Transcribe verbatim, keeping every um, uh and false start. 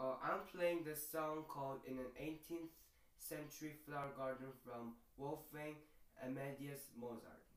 Uh, I'm playing the song called In an eighteenth Century Flower Garden from Wolfgang Amadeus Mozart.